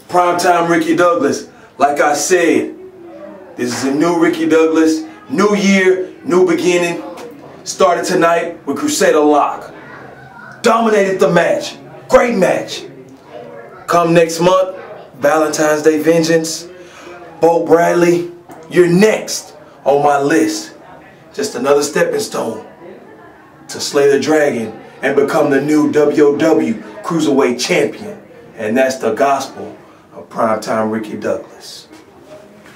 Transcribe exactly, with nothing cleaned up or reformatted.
Primetime Ricky Douglas. Like I said, this is a new Ricky Douglas. New year, new beginning. Started tonight with Crusader Lock. Dominated the match. Great match. Come next month, Valentine's Day Vengeance. Bolt Brady, you're next on my list. Just another stepping stone to slay the dragon and become the new W O W Cruiserweight champion. And that's the gospel of Primetime Ricky Douglas.